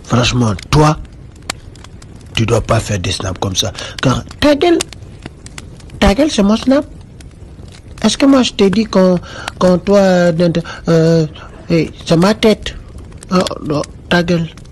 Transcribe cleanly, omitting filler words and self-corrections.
Franchement, toi, tu dois pas faire des snaps comme ça. Car ta gueule, c'est mon snap. Est-ce que moi je t'ai dit quand toi, hey, c'est ma tête. Oh, non, ta gueule.